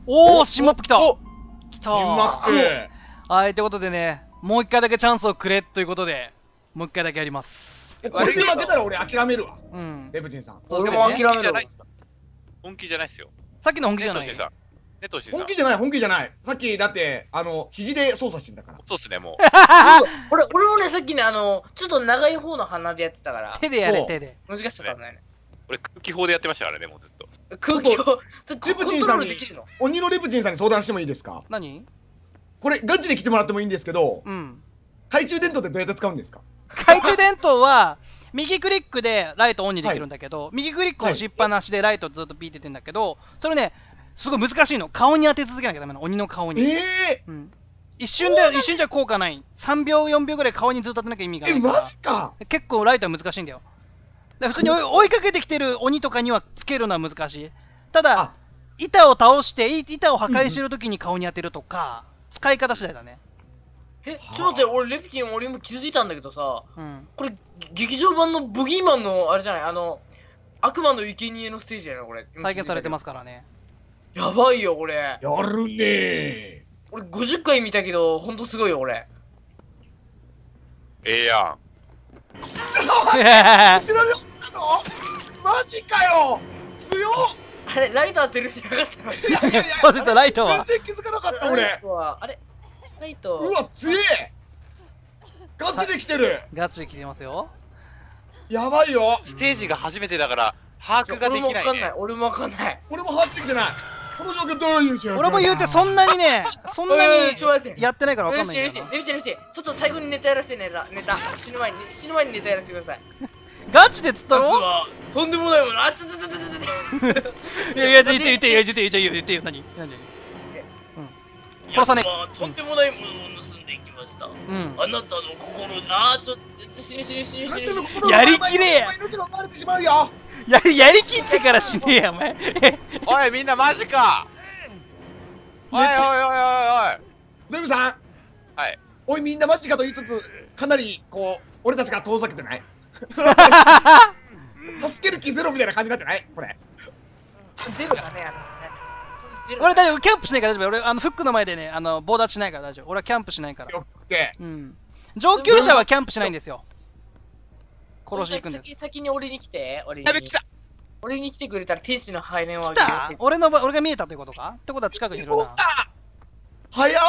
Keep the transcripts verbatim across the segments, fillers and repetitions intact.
おお、新マップ来た。来た。 新マップ。 はい、ということでね、もう一回だけチャンスをくれということで、もう一回だけやります。 これで負けたら俺諦めるわ。 うん。 レブチンさん。 俺も諦めるわ。 本気じゃないっすよ。 さっきの本気じゃない。 本気じゃない、本気じゃない。さっきだって、あの、肘で操作してんだから。 そうっすね、もう。 俺、俺もね、さっきね、あの、ちょっと長い方の鼻でやってたから。 手でやれ、手で。 難しかったね。 俺、空気砲でやってましたからね、もうずっと。 空気砲、 レプチンさんに、鬼のレプチンさんに相談してもいいですか？ 何？ これ、ガチで来てもらってもいいんですけど、 うん。 懐中電灯ってどうやって使うんですか？ 懐中電灯は、右クリックでライトオンにできるんだけど、はい、右クリック押しっぱなしでライトずっとピーって言ってんだけど、それね、すごい難しいの。顔に当て続けなきゃダメなの。鬼の顔に。 えーうん、一瞬で、一瞬じゃ効果ない。さんびょう、よんびょうぐらい顔にずっと当てなきゃ意味がないから。 え、マジか。 結構ライトは難しいんだよ。だから普通に追いかけてきてる鬼とかにはつけるのは難しい。ただ、板を倒して、板を破壊してるときに顔に当てるとか、うん、使い方次第だね。 え、ちょっと待って、俺、レプチン、俺も気づいたんだけどさ、 うん、 これ、劇場版のブギーマンの、あれじゃない、あの、悪魔の生贄のステージやな、これ。 再現されてますからね。 やばいよ、これ。 やるねー。 俺、ごじゅっかい見たけど、ほんとすごいよ、俺。 ええやん。 後ろにおったの？マジかよ。強っ。 あれ、ライト当てるんじゃなかったの？いやいやいや、 そうですライトは。 全然気づかなかった俺。 あれ、ライト。 うわ、強え。ガチで来てる。 ガチで来てますよ。 やばいよ。 ステージが初めてだから把握ができないね。 俺もわかんない。俺もわかんない。 俺も把握できてない。この状況どういう状況？ 俺も言うてそんなにね、そんなにやってないからわかんないんだよな。 レミちゃん、レミちゃん、ちょっと最後にネタやらせてネタ、ネタ。死ぬ前に、死ぬ前にネタやらせてください。 ガチでつったろ？ とんでもないもの。あ、つつつつつつ。 いやいや、言って言って言って言って言ってよ、何？何？殺さねえ。 とんでもないものを盗んでいきました。うん。あなたの心、あー、ちょっと死ぬ死ぬ死ぬ死ぬ。 やりきれや。やりやりきってから死ねえやお前。 おいみんなマジか。おいおいおいおいおい。 ルミさん。 はい。 おいみんなマジかと言いつつかなりこう俺たちが遠ざけてない？助ける気ゼロみたいな感じになってない？これ。 ゼロだねあの。 俺大丈夫、キャンプしないから大丈夫。俺あのフックの前でね、あのボーダーしないから大丈夫。俺はキャンプしないから。うん。上級者はキャンプしないんですよ。殺しに行くんです。 先に俺に来て、俺に。 やべ来た。 俺に来てくれたら天使の背面をあげるよ。俺の俺が見えたということか？ってことは近くにいるな。 早っ。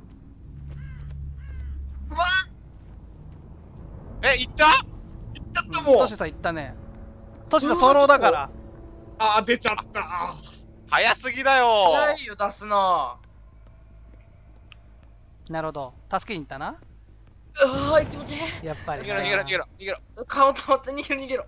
うわ。 え、行った？行ったったもん。 トシさん行ったね。トシさんソロだから。 あー出ちゃった。 早すぎだよ。 早いよ出すな。 なるほど。助けに行ったな。 ああ気持ちいい。 やっぱり。 逃げろ逃げろ逃げろ逃げろ。 顔たまって逃げろ逃げろ。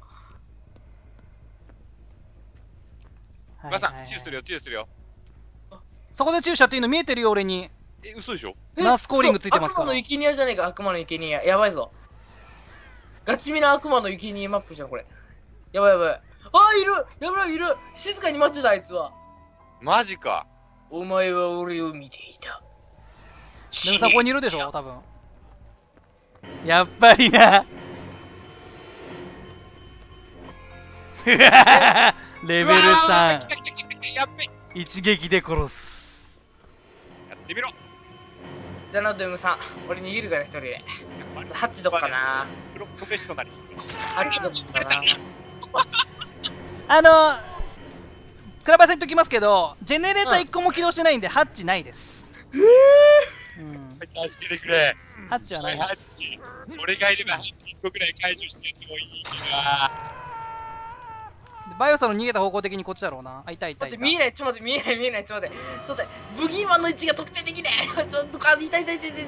お母さん、チューするよ、チューするよ。 そこで注射っていうの見えてるよ、俺に。 え、嘘でしょ？ ナースコーリングついてますから。 悪魔の生贄じゃねえか、悪魔の生贄。やばいぞ。ガチミな悪魔の生贄マップじゃん、これ。やばいやばい。あー、いるやばい、いる静かに待ってた、あいつは。 マジか。 お前は俺を見ていた。 でもそこにいるでしょ、多分。やっぱりな。レベルさん。一撃で殺す。 やってみろ。 じゃあな、ドゥームさん。俺逃げるから一人で。ハッチどこかな。 プロフェッショナル。 ハッチどこかな。 あの、クラバさん言っときますけど、ジェネレーターいっこも起動してないんで、ハッチないです。 えぇ助けてくれ。 ハッチはない。 ハッチ。俺がいればハッチいっこくらい解除してやってもいいけどバイオさんの逃げた方向的にこっちだろうな。あ、いたいたいた。 見えない、ちょっと待って、見えない、見えない、ちょっと待って。ちょっと待って、ブギーマンの位置が特定できねえ。ちょっと、あ、いたいたいたいたい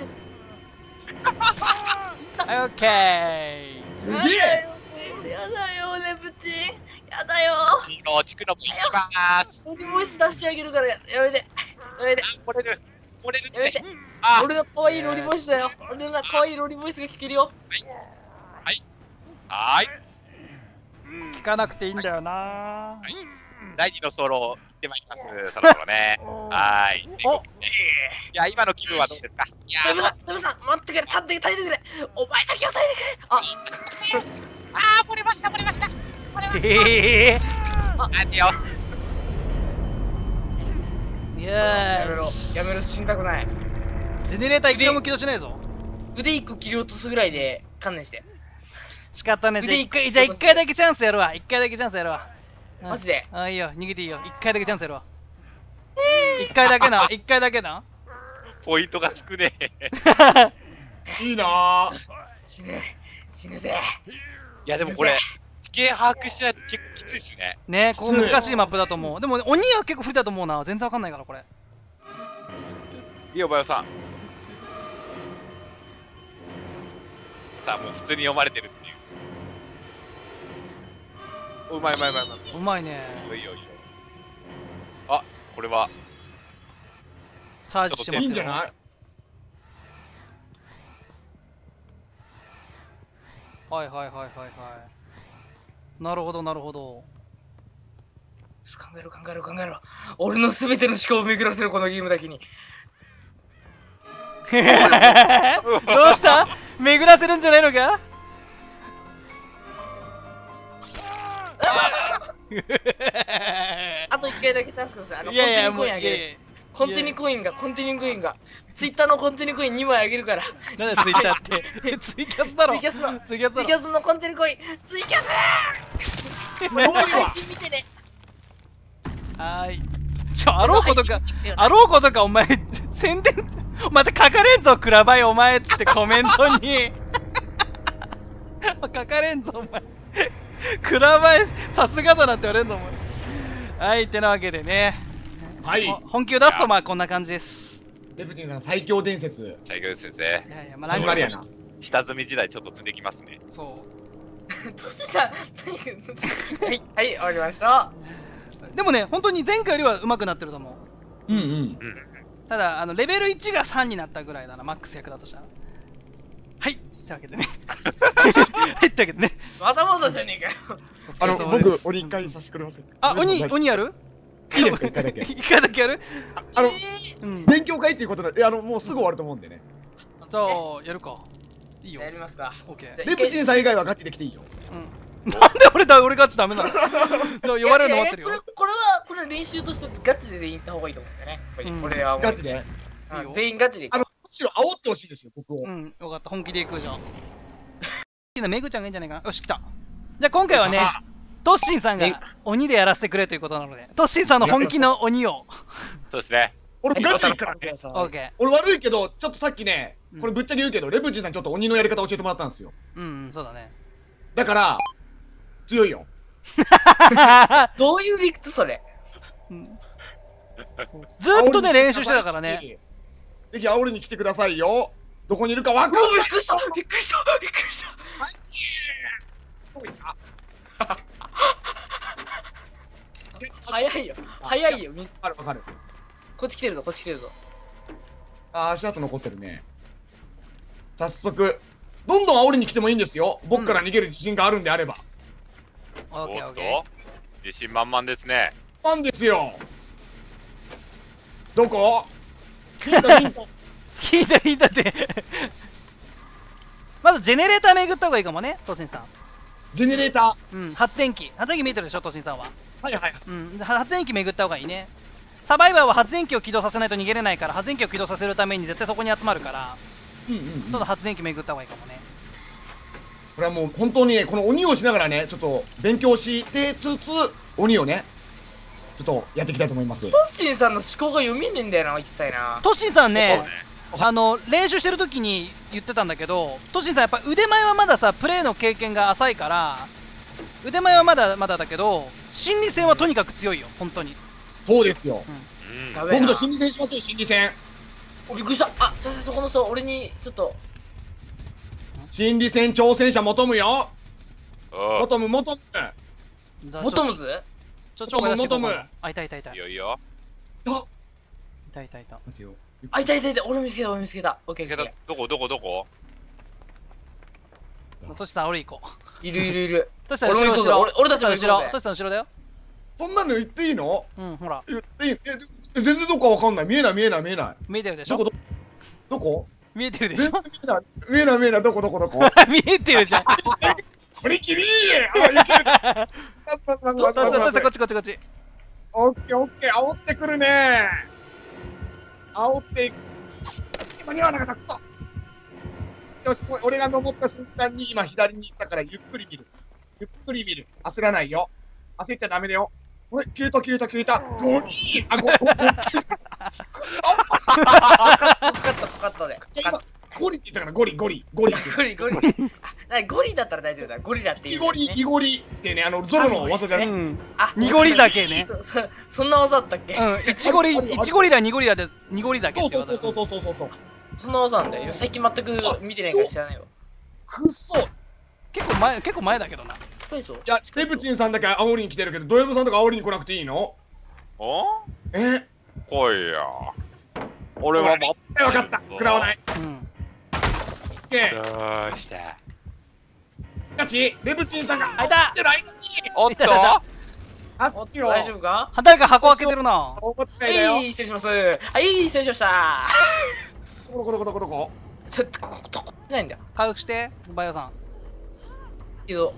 た。はい、オッケー。 すげえ。 やだよ、ね、プチ。やだよ。 いいの、地区のも行きまーす。 ロリボイス出してあげるから、やめて。やめて。 これる。これるって。 やめて。俺の可愛いロリボイスだよ。俺の可愛いロリボイスが聞けるよ。 はい。はい。 聞かなくていいんだよな。はい。 だいにのソロ行ってまいります。そろそろね。はーい。お。いや今の気分はどうですか。いや。 ダメだ、ダメだ、待ってくれ、立って耐えてくれ。お前だけは耐えてくれ。あ。 ああ、漏れました、漏れました。漏れました。 ええ。 あ、待てよ。 いやめろーやめろ死にたくない。 ジェネレーター一回も起動しないぞ。 腕一個切り落とすぐらいで観念して。 仕方ねえ。じゃあ腕一回、じゃあ一回だけチャンスやるわ。一回だけチャンスやるわ。うんマジであ、いいよ、逃げていいよ。一回だけチャンスやるわ。一回だけな、一回だけな。 ポイントが少ねえ。 いいなぁ。 死ぬ死ぬぜ。 いやでもこれ地形把握しないと結構きついっすね。 ねここ難しいマップだと思う。でも鬼は結構不利だと思うな。全然わかんないからこれ。 いいよバヨさん。さあもう普通に読まれてるっていう。うまいうまいうまいうまい。 うまいね。 いいよいいよ。あ、これはチャージしてますよ。 いいんじゃない？ はいはいはいはいはい。なるほどなるほど。 考えろ考えろ考えろ。俺のすべての思考を巡らせるこのゲームだけに。 どうした巡らせるんじゃないのか。 あと一回だけチャンスください。あのいやいやコンティニューコインあげる。 もういやいやコンティニューコインがコンティニューコインがツイッターのコンティニューコインにまいあげるから。 なんだツイッターってツイキャスだろ。 ツイキャスのツイキャスだろ。 ツイキャスのコンティニューコインツイキャス配信見てね。 はーい。ちょ、あろうことか、あろうことか、お前、宣伝、また書かれんぞ、クラバイ、お前っつってコメントに。書かれんぞ、お前。クラバイ、さすがだなって言われんぞ、お前。はい、てなわけでね。 はい。 ほ本気を出すと、まあ、こんな感じです。 レプティンさん最強伝説。 最強ですいね。 やいや、まあ、 始まりやな。 下積み時代ちょっと積んできますね。 そう。 トシさんはいはい終わりました。 でもね、本当に前回よりは上手くなってると思う。 うんうん。 うん。 ただ、あのレベルいちがさんになったぐらいだな、マックス役だとしたら。はい、ってわけでね。はい、ってわけでね。 まだまだじゃねえかよ。 あの、 お疲れ様です僕、鬼一回させてくれませんか？ あ、鬼、 はい鬼やるいいですか一回だけ一回だけやるあの、 えうん。 勉強会っていうことで、いやあの、もうすぐ終わると思うんでね。 ーじゃあ、やるか。いいよや。りますか。 オッケー。 じゃあレプチンさん以外はガチで来ていいよ。 うん。なんで俺だ、俺ガチダメなの呼ばれるの待ってるいやいやこれよ。 これはこれは練習としてガチで行った方がいいと思うんだよね。これうんこれはもうガチで。 うんいいよ全員ガチで行あの、 こむしろ煽ってほしいですよ、僕を。 うん、よかった。本気で行くじゃん。好きなメグちゃんがいいんじゃないかな。よし、来た。じゃあ今回はね、トッシンさんえが鬼でやらせてくれということなので、トッシンさんの本気の鬼を。 そうですね。 う。 俺ガチ行くからね。 オッケ俺悪いけど、ちょっとさっきねうん、 これぶっちゃけ言うけど、レプチンさんちょっと鬼のやり方教えてもらったんですよ。 ー。うん、うん、そうだね。 だから、強いよ。 どういう理屈それ？ うんずーっとね、練習してたからね。。 ぜひ煽りに来てくださいよ。どこにいるかわかんない。 びっくりしたびっくりしたびっくりした。早いよ早いよ。みわかるわかる。 こっち来てるぞこっち来てるぞ。 あー、足跡残ってるね。早速、どんどん煽りに来てもいいんですよ。僕から逃げる自信があるんであれば。 オッケーおっオッケと自信満々ですね。 なんですよ。どこ？ヒントヒント。 ー。聞いた聞いたって。まずジェネレーター巡った方がいいかもね、トシンさん。 ジェネレーター。 うん、発電機。発電機見えてるでしょ、トシンさんは。 はいはい。 うん、発電機巡った方がいいね。サバイバーは発電機を起動させないと逃げれないから、発電機を起動させるために絶対そこに集まるから、 うんうん、うん。 ちょっと発電機巡った方がいいかもね。 これはもう本当にね、この鬼をしながらね、ちょっと勉強してつつ、鬼をね、ちょっとやっていきたいと思います。 トッシンさんの思考が読めねえんだよな一切な。 トシンさんね、 そうねあの練習してる時に言ってたんだけど、トシンさんやっぱ腕前はまださ、プレーの経験が浅いから、腕前はまだまだだけど、心理戦はとにかく強いよ、本当に。 そうですよ。 うん。 ダメな僕と心理戦しますよ、心理戦。 おびっくりした。あそそこの人俺にちょっと心理戦挑戦者求むよ。 お求む求む。 モトムズ？ ちょちょ声出していこうか求むな。あ、いたいたいた。いいいよいいよ。 たいたいた。 待てよ。 あいたいたいた俺見つけた俺見つけた。オッケーオッケつけたどこどこどこトシさん、俺行こう。 ー。いるいるいる。 トシさん、後ろ後ろ。 俺俺たちも行こうぜ後ろ。トシさん、後ろだよ。 そんなの言っていいの？ うん、ほら。 言っていい？え、全然どこかわかんない。見えない見えない見えない。 見えてるでしょどこどどこ？ 見えてるでしょ全然見えない見えない見えないどこどこどこ？ 見えてるじゃん。 これきりあ、いける。待って待って待ってトシさん、トシさん、こ待ってっちこっちこっち。 オッケーオッケー煽ってくるね。 煽っていく。間に合わなかった、くそ。よし、俺が登った瞬間に今左に行ったからゆっくり見る。ゆっくり見る。焦らないよ。焦っちゃダメだよ。これ、消えた消えた消えた。ゴリあ、ゴリ。 分かった分かったね。 今、ゴリって言ったからゴリゴリゴリって。 ゴリゴリ。あ、ゴリだったら大丈夫だ。ゴリラっていう。 イゴリイゴリってね、あのゾロの技じゃない。 うん。 あ、 濁り酒ね。 そそそんな技だったっけ？ うん。一ゴリ一ゴリラ二ゴリラで濁り酒そうって技。 そうそうそうそうそうそう。 そんな技なんだよ。最近全く見てないから知らないよ。 くっそ。い結構前結構前だけどな。 そうそう。 や、レプチンさんだけ煽りに来てるけど、ド M さんとか煽りに来なくていいの？ おえ？ 来いや。俺は待って分かった。食らわない。 うん。 オッケー。 どうしたガチ？レプチンさんがあいたってない。 おっとあおっちよ。 大丈夫か？ 誰か箱開けてるな。 思ってなはいだよ。 い、失礼します。はい、失礼しました。 どこどこどこどこどこ。 ちょっとここどこないんだよ。 回復してバイオさん。 けど。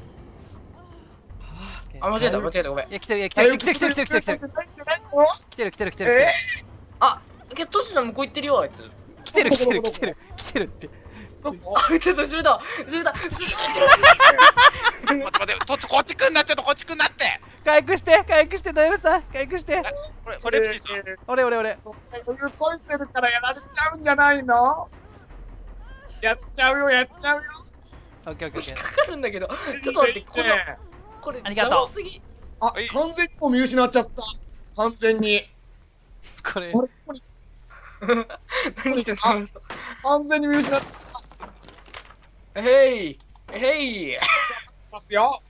あ、間違えた、間違えた、ごめん。 いや来てるいや来てる来てる来てる来てる来てる来てる来てる来てる来てるえあ、けどトシさん向こう行ってるよ、あいつ。 来てる来てる来てる来てるって。 ー、どこ？ あ、ちょっと後ろだ、後ろだ、後ろだ。 待って待ってとこっち来んなちょっとこっち来んなって回復して回復して大丈夫さん回復して。 これこれレプチンさん俺俺俺。 動いてるからやられちゃうんじゃないの？やっちゃうよやっちゃうよ。 オッケーオッケーオッケー。 かかるんだけど、ちょっと待って、この、これ、 ありがとう邪魔すぎ。 あ、完全にもう見失っちゃった。完全に。 これあれ、ここに何してんのこの人。 完全に見失ってへい、へい。 ますよ。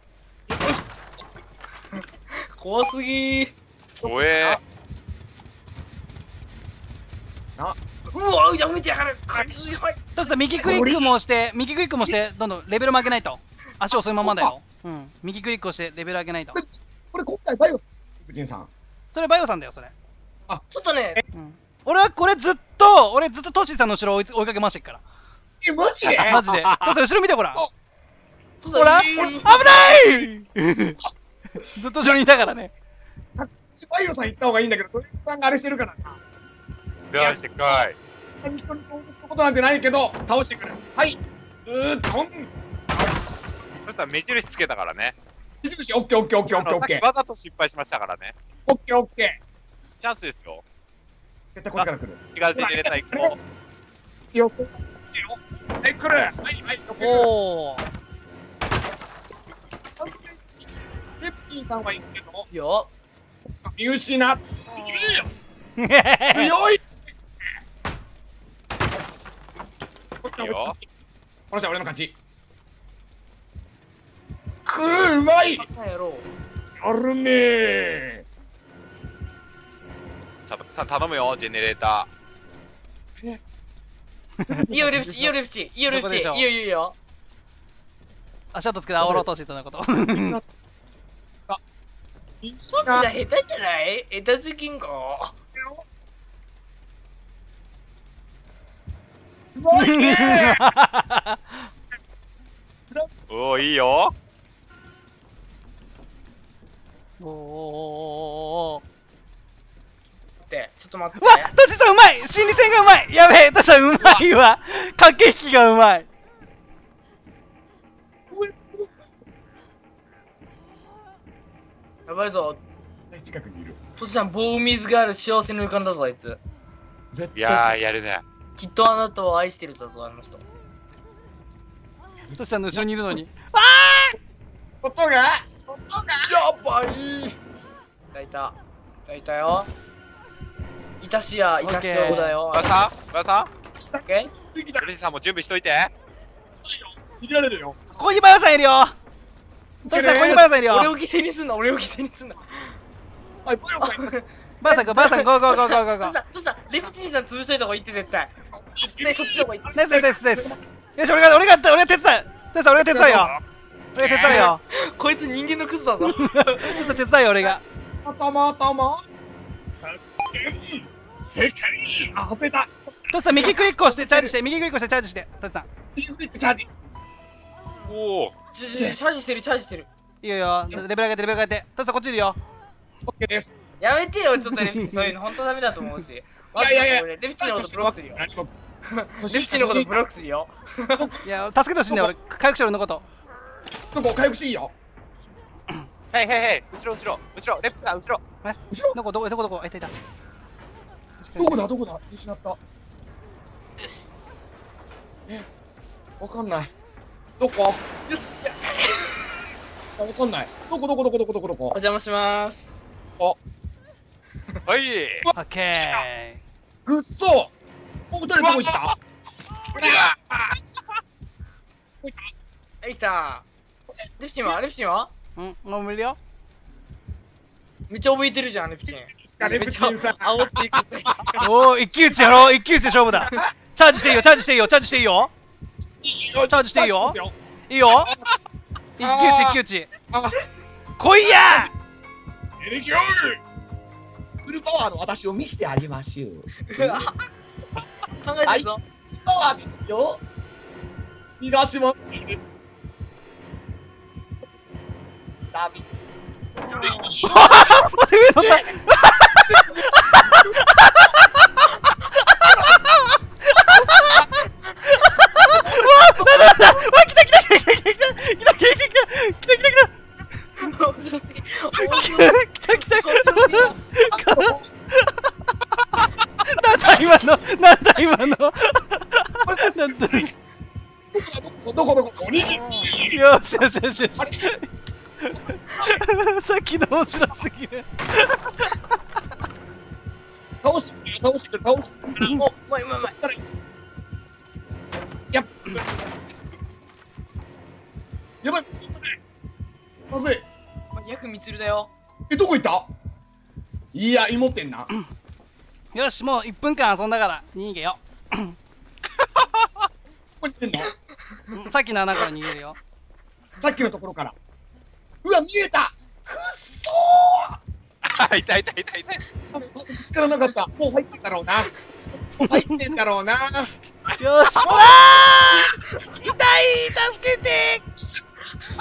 怖すぎ。 怖えうわ、やめてやがる。はい。 トシさん右クリックもして右クリックもしてどんどんレベルも上げないと。足をそのままだよ。うん。右クリックをしてレベル上げないと。 これ今回バイオス、プチンさん。 それバイオさんだよそれ。 ちょっとね、 うん。俺はこれずっと俺ずっとトシさんの後ろを追い追いかけましてっから。 え、マジで？ マジで。トシさん後ろ見てごらん。ほちょっとらいい危ないずっと後ろにいたからね。 バイオさん行った方がいいんだけど、トリスさんがあれしてるからな。 出してこい人にそうすることなんてないけど、倒してくる。はい。うーとん。 そしたら目印つけたからね目印、オッケーオッケーオッケーオッケーオッケー。 わざと失敗しましたからねオッケーオッケチャンスですよー。絶対こっちから来る。 違う手に入れたいこよく。はい、来る。はい、はい、オッケー。 おお。 レプキンさんはいいけど、 いいよ。 見失っ。強い。 いいよこの人は俺の勝ち。くー、うまい。 バカ野郎。 やるねー。 ちゃんとさ頼むよジェネレータいいよ、レプチ、いいよ、レプチ、いいよ、レプチ、いいよ、いいよ、いいよ。 足音つけて煽ろうとしてたのこと。 トシが下手じゃない？下手すぎんか。 うまいねーおおいいよおお。 ってちょっと待って。 うわっトシさんうまい心理戦がうまいやべえトシさんうまいわ駆け引きがうまいやばいぞ。 近くにいる。 トシさん、棒水がある幸せに浮かんだぞ、あいつ。 絶いやーやるねきっとあなたを愛してるだぞ、あの人。 トシさんの後ろにいるのに音が。 やばい。いたいた。いたいたよ。いたしや、いたしようだよ。 バさんバさオッケー？ んルシさんも準備しといて逃げられるよ。 ここにバイオさんいるよトシさんここにバイオさんいるよ俺を犠牲にすんな、俺を犠牲にすんな。 はい、バイオさんいる。 バイオさんバイオさんゴーゴーゴーゴーゴーゴートシさん、トシさん、レプチンさん潰しといた方がいいって絶対。絶対そっちの方がいい。 ナイスナイスナイスナイスよし俺が俺が俺が手伝うトシさん俺が手伝うよ俺が手伝うよこいつ人間のクズだぞ。 トシさん手伝うよ俺が頭頭。世界。あ、外れた。 トシさん右クリックをしてチャージして右クリックをしてチャージしてトシさんピンクリックチャージ。 おおチャージしてる、チャージしてる。 いいよいいよレベル上げてレベル上げてトシさんこっちいるよオッケーです。 やめてよ、ちょっとレプチそういうの本当ダメだと思うし。いやいやいやレプチのことブロックするよ。 何もレプチのことブロックするよ。 いや助けてほしいんだよ俺回復しろのこと。 どこ回復していいよ。 へいへいへい、後ろ後ろ、後ろ、レップさん、後ろ。 え後ろどこどこどこどこあいたいた。 どこだどこだ失った。え、わかんない。どこ？よし。わかんない。どこどこどこどこどこどこ。 お邪魔します。 はい。 オッケぐっそ。お二人どこ行った？ はいさ。レプチンはレプチンは？ ー。うんもう無理よ。 めっちゃ覚えてるじゃんレプチン。 レプチンさん。 煽っていくぜ。 おお一騎打ちやろう一騎打ちで勝負だ。チャージしていいよチャージしていいよチャージしていいよ。 チャージしていいよいいよ。一騎打ち一騎打ち。来いや。 エレキオール。フルパワーの私を見せてあげましょう。 考えてるぞ。 パワーですよ。逃がします。ダビ。 待って上乗った。今のなんだ今のなんだどこどこおにぎり。 よしよしよしよし。さっきの面白すぎる。 倒して倒して倒して。 お、うまいうまいうまい。 やっやばい。まずい。 ヤクミツルだよ。 え、どこ行った？いや、芋ってんな。 よしもういっぷんかん遊んだから逃げよ。 ここ行ってんの？ さっきの穴から逃げるよ。 さっきのところから。うわ、見えた。くっそあ、いたいたいたいた。 ー。見つからなかった。もう入ってんだろうな。もう入ってんだろうな。 よし。わー痛い助けてわ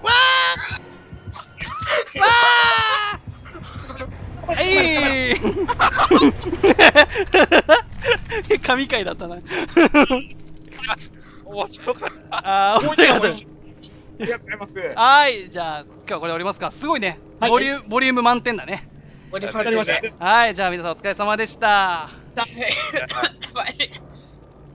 ーわーはい神回だったな。 面白かった。 ああ面白かった。 ありがとうございます。 はいじゃあ今日はこれ終わりますか。すごいね。 はいボリュボリューム満点だね。 ボリュームわかりました。 はいじゃあ皆さんお疲れ様でした。 はい。